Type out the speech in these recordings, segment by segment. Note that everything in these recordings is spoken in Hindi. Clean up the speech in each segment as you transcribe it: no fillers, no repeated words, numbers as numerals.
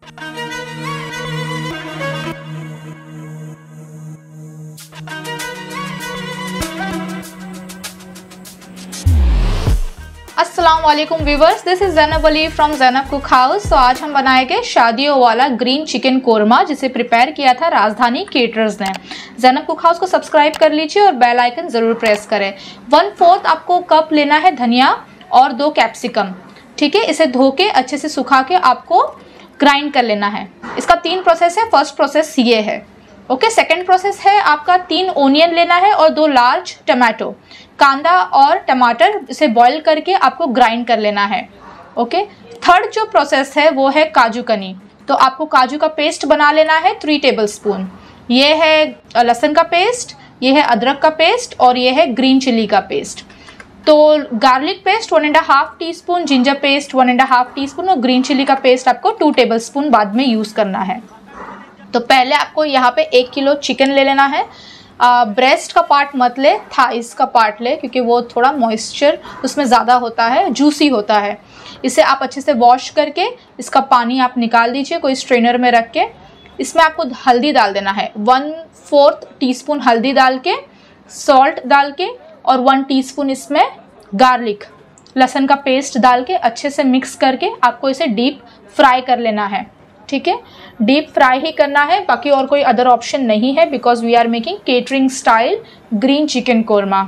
अस्सलाम वालेकुम viewers, this is Zainab Ali from Zainab cook house. तो आज हम बनाएंगे शादियों वाला ग्रीन चिकन कोरमा, जिसे प्रिपेयर किया था राजधानी केटरर्स ने। ज़ैनब कुक हाउस को सब्सक्राइब कर लीजिए और बेल आइकन ज़रूर प्रेस करें। 1/4 आपको कप लेना है धनिया और 2 कैप्सिकम, ठीक है। इसे धो के अच्छे से सुखा के आपको ग्राइंड कर लेना है। इसका 3 प्रोसेस है। फर्स्ट प्रोसेस ये है, ओके। सेकेंड प्रोसेस है आपका 3 ओनियन लेना है और 2 लार्ज टमाटो, कांदा और टमाटर, इसे बॉईल करके आपको ग्राइंड कर लेना है, ओके। थर्ड जो प्रोसेस है वो है काजू कनी। तो आपको काजू का पेस्ट बना लेना है 3 टेबलस्पून। ये है लहसुन का पेस्ट, ये है अदरक का पेस्ट और ये है ग्रीन चिली का पेस्ट। तो garlic paste 1.5 teaspoon, ginger paste 1.5 teaspoon और ग्रीन चिली का पेस्ट आपको 2 टेबलस्पून बाद में यूज़ करना है। तो पहले आपको यहाँ पे 1 किलो चिकन ले लेना है। ब्रेस्ट का पार्ट मत ले, थाइस का पार्ट ले, क्योंकि वो थोड़ा मॉइस्चर उसमें ज़्यादा होता है, जूसी होता है। इसे आप अच्छे से वॉश करके इसका पानी आप निकाल दीजिए कोई स्ट्रेनर में रख के। इसमें आपको हल्दी डाल देना है, 1/4 टीस्पून हल्दी डाल के, सॉल्ट डाल के और 1 टीस्पून इसमें गार्लिक लहसुन का पेस्ट डाल के अच्छे से मिक्स करके आपको इसे डीप फ्राई कर लेना है, ठीक है। डीप फ्राई ही करना है, बाकी और कोई अदर ऑप्शन नहीं है, because we are making catering style green chicken korma.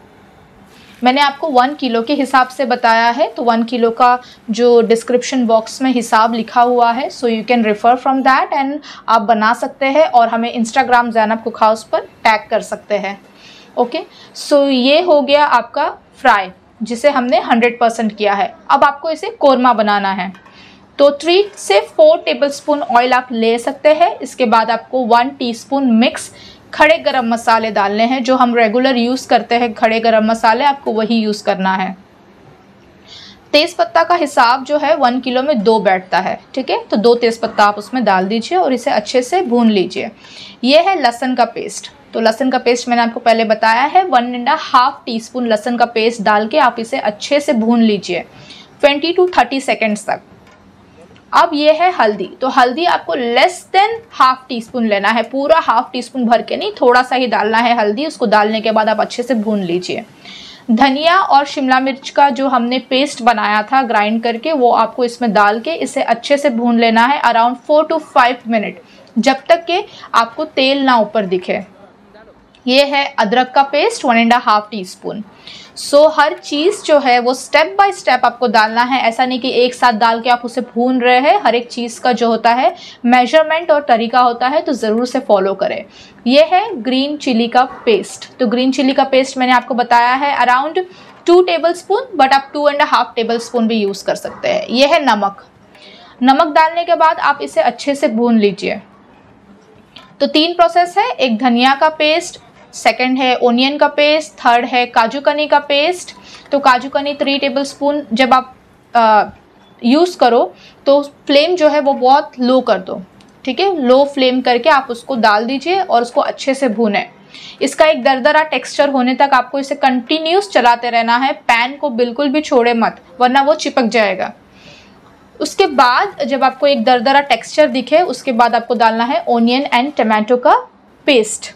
मैंने आपको 1 किलो के हिसाब से बताया है, तो 1 किलो का जो डिस्क्रिप्शन बॉक्स में हिसाब लिखा हुआ है, so you can refer from that and आप बना सकते हैं और हमें इंस्टाग्राम ज़ैनब कुक हाउस पर टैग कर सकते हैं, ओके। सो ये हो गया आपका फ्राई, जिसे हमने 100% किया है। अब आपको इसे कोरमा बनाना है, तो 3 से 4 टेबलस्पून ऑयल आप ले सकते हैं। इसके बाद आपको 1 टीस्पून मिक्स खड़े गरम मसाले डालने हैं, जो हम रेगुलर यूज़ करते हैं खड़े गरम मसाले, आपको वही यूज़ करना है। तेज़पत्ता का हिसाब जो है 1 किलो में 2 बैठता है, ठीक है। तो 2 तेज़पत्ता आप उसमें डाल दीजिए और इसे अच्छे से भून लीजिए। ये है लहसुन का पेस्ट। तो लहसुन का पेस्ट मैंने आपको पहले बताया है, 1.5 टीस्पून लहसुन का पेस्ट डाल के आप इसे अच्छे से भून लीजिए 20 to 30 सेकेंड्स तक। अब ये है हल्दी। तो हल्दी आपको लेस देन ½ टीस्पून लेना है, पूरा ½ टीस्पून भर के नहीं, थोड़ा सा ही डालना है हल्दी। उसको डालने के बाद आप अच्छे से भून लीजिए। धनिया और शिमला मिर्च का जो हमने पेस्ट बनाया था ग्राइंड करके, वो आपको इसमें डाल के इसे अच्छे से भून लेना है अराउंड 4 to 5 मिनट, जब तक कि आपको तेल ना ऊपर दिखे। ये है अदरक का पेस्ट 1.5 टीस्पून। सो हर चीज़ जो है वो स्टेप बाय स्टेप आपको डालना है, ऐसा नहीं कि एक साथ डाल के आप उसे भून रहे हैं। हर एक चीज़ का जो होता है मेजरमेंट और तरीका होता है, तो ज़रूर से फॉलो करें। ये है ग्रीन चिली का पेस्ट। तो ग्रीन चिली का पेस्ट मैंने आपको बताया है अराउंड 2 टेबलस्पून, बट आप 2.5 टेबलस्पून भी यूज़ कर सकते हैं। ये है नमक। नमक डालने के बाद आप इसे अच्छे से भून लीजिए। तो 3 प्रोसेस है, एक धनिया का पेस्ट, सेकंड है ओनियन का पेस्ट, थर्ड है काजू कनी का पेस्ट। तो काजू कनी 3 टेबलस्पून जब आप यूज़ करो तो फ्लेम जो है वो बहुत लो कर दो, ठीक है। लो फ्लेम करके आप उसको डाल दीजिए और उसको अच्छे से भूनें। इसका एक दरदरा टेक्सचर होने तक आपको इसे कंटिन्यूस चलाते रहना है। पैन को बिल्कुल भी छोड़े मत, वरना वो चिपक जाएगा। उसके बाद जब आपको एक दरदरा टेक्सचर दिखे, उसके बाद आपको डालना है ओनियन एंड टमाटो का पेस्ट।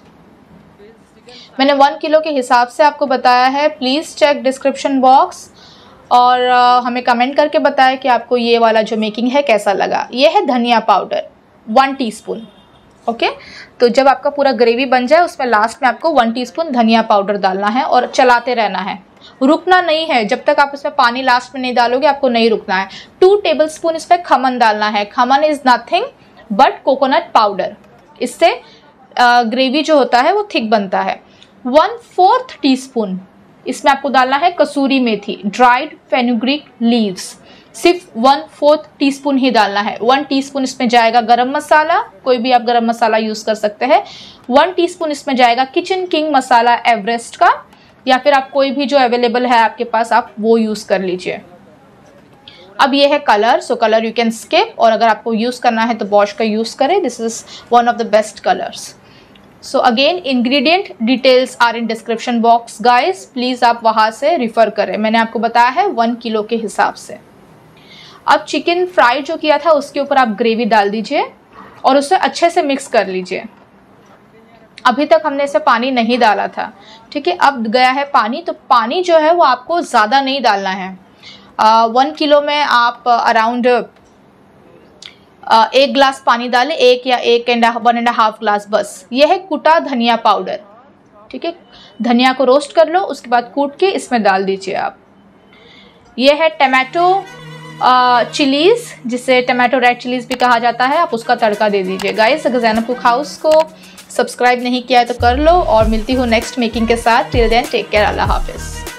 मैंने 1 किलो के हिसाब से आपको बताया है। प्लीज़ चेक डिस्क्रिप्शन बॉक्स और हमें कमेंट करके बताएं कि आपको ये वाला जो मेकिंग है कैसा लगा। ये है धनिया पाउडर 1 टीस्पून, ओके। तो जब आपका पूरा ग्रेवी बन जाए, उसमें लास्ट में आपको 1 टीस्पून धनिया पाउडर डालना है और चलाते रहना है, रुकना नहीं है। जब तक आप इसमें पानी लास्ट में नहीं डालोगे, आपको नहीं रुकना है। 2 टेबलस्पून इसमें खमन डालना है। Khaman is nothing but coconut powder. इससे ग्रेवी जो होता है वो थिक बनता है। 1/4 टीस्पून इसमें आपको डालना है कसूरी मेथी, ड्राइड फेनुग्रीक लीव्स। सिर्फ 1/4 टीस्पून ही डालना है। 1 टीस्पून इसमें जाएगा गरम मसाला, कोई भी आप गरम मसाला यूज़ कर सकते हैं। 1 टीस्पून इसमें जाएगा किचन किंग मसाला एवरेस्ट का, या फिर आप कोई भी जो अवेलेबल है आपके पास, आप वो यूज़ कर लीजिए। अब ये है colour. So colour you can skip, और अगर आपको यूज़ करना है तो बॉश का यूज़ करें। This is one of the best colours. So again ingredient details are in description box guys, please आप वहाँ से रिफ़र करें। मैंने आपको बताया है 1 किलो के हिसाब से। अब चिकन फ्राई जो किया था उसके ऊपर आप ग्रेवी डाल दीजिए और उसे अच्छे से मिक्स कर लीजिए। अभी तक हमने इसे पानी नहीं डाला था, ठीक है। अब गया है पानी, तो पानी जो है वो आपको ज़्यादा नहीं डालना है। 1 किलो में आप अराउंड 1 ग्लास पानी डालें, 1 या 1.5 ग्लास बस। यह है कुटा धनिया पाउडर, ठीक है। धनिया को रोस्ट कर लो, उसके बाद कूट के इसमें डाल दीजिए आप। यह है टमाटो चिलीज़, जिसे टमाटो रेड चिलीज़ भी कहा जाता है, आप उसका तड़का दे दीजिए। गाइस, अगर ज़ैनब कुक हाउस को सब्सक्राइब नहीं किया है तो कर लो, और मिलती हूँ नेक्स्ट मेकिंग के साथ। टिल देन टेक केयर, अल्लाह हाफिज़।